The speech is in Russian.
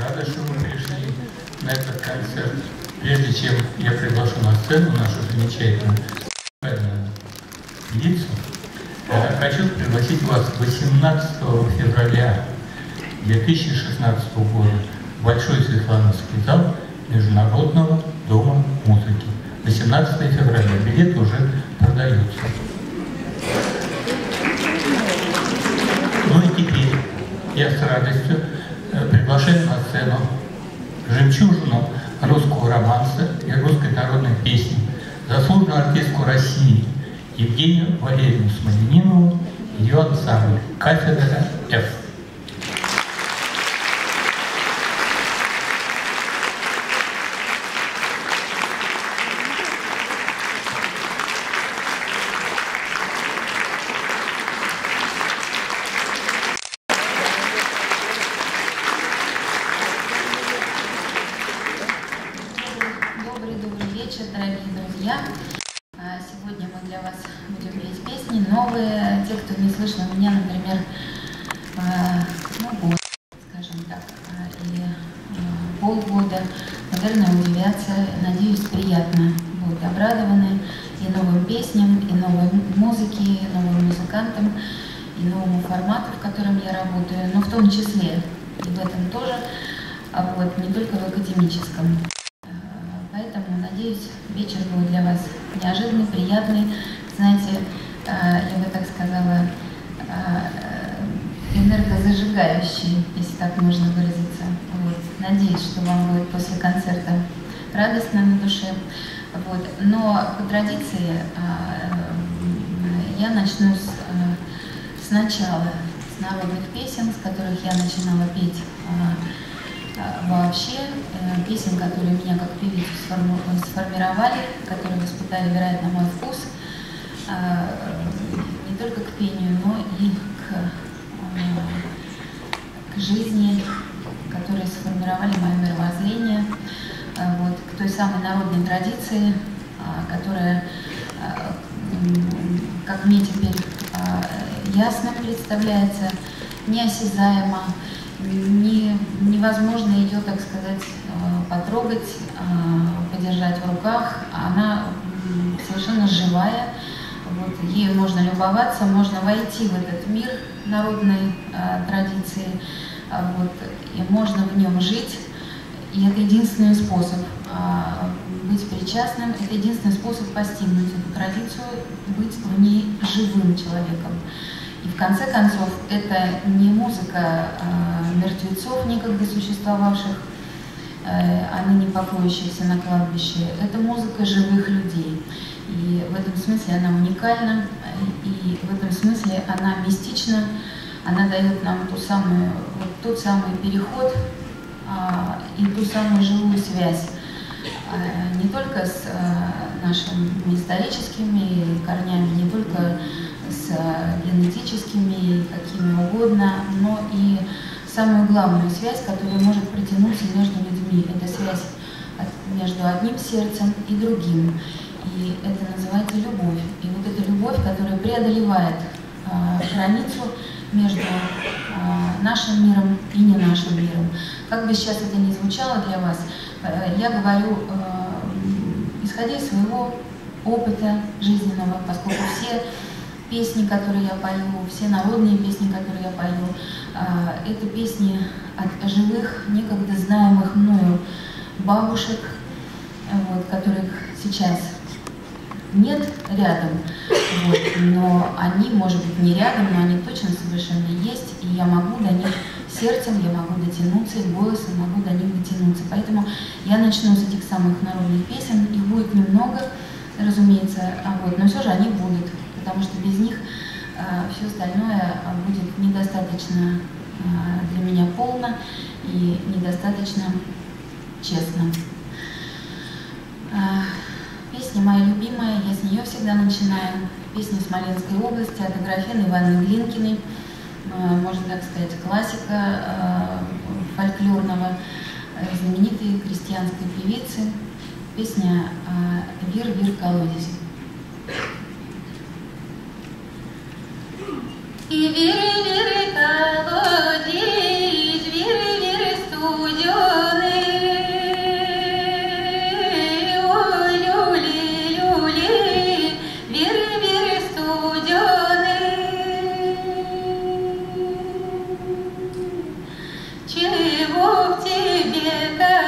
Рада, что вы пришли на этот концерт. Прежде чем я приглашу на сцену нашу замечательную певицу, хочу пригласить вас 18 февраля 2016 года в Большой Светлановский зал Международного дома музыки. 18 февраля. Билеты уже продаются. Ну и теперь я с радостью приглашаю на сцену жемчужину русского романса и русской народной песни, заслуженную артистку России Евгению Валерьевну Смоленинову, ее ансамбль «Кафедра F». Дорогие друзья, сегодня мы для вас будем петь песни новые. Те, кто не слышал меня, например, год, скажем так, или полгода, наверное, удивятся. Надеюсь, приятно будут обрадованы и новым песням, и новой музыке, и новым музыкантам, и новому формату, в котором я работаю, но в том числе и в этом тоже, не только в академическом. Поэтому, надеюсь, вечер будет для вас неожиданный, приятный. Знаете, я бы так сказала, энергозажигающий, если так можно выразиться. Надеюсь, что вам будет после концерта радостно на душе. Но по традиции я начну сначала с народных песен, с которых я начинала петь вообще, песен, которые меня как певицу сформировали, которые воспитали, вероятно, мой вкус не только к пению, но и к жизни, которые сформировали мое мировоззрение, к той самой народной традиции, которая, как мне теперь ясно представляется, неосязаемо, невозможно ее, так сказать, потрогать, подержать в руках. Она совершенно живая, ею можно любоваться, можно войти в этот мир народной традиции, и можно в нем жить. И это единственный способ быть причастным, это единственный способ постигнуть эту традицию, быть в ней живым человеком. И в конце концов, это не музыка мертвецов, некогда существовавших, а ныне покоящихся на кладбище. Это музыка живых людей. И в этом смысле она уникальна, и в этом смысле она мистична. Она дает нам тот самый переход и ту самую живую связь не только с нашими историческими корнями, не только с генетическими, какими угодно, но и самую главную связь, которая может протянуться между людьми. Это связь между одним сердцем и другим. И это называется любовь. И вот эта любовь, которая преодолевает границу между нашим миром и не нашим миром. Как бы сейчас это ни звучало для вас, я говорю, исходя из своего опыта жизненного, поскольку все песни, которые я пою, все народные песни, которые я пою, это песни от живых, некогда знаемых мною бабушек, которых сейчас нет рядом, но они, может быть, не рядом, но они точно совершенно есть, и я могу до них сердцем, я могу дотянуться, и голосом могу до них дотянуться. Поэтому я начну с этих самых народных песен, их будет немного, разумеется, но все же они будут, потому что без них все остальное будет недостаточно для меня полно и недостаточно честно. Песня моя любимая, я с нее всегда начинаю. Песня Смоленской области от Аграфены Ивановны Глинкиной, можно так сказать, классика фольклорного, знаменитой крестьянской певицы. Песня «Вир, вир, колодезь». И вир, вир, колодезь, вир, вир, студио. далеко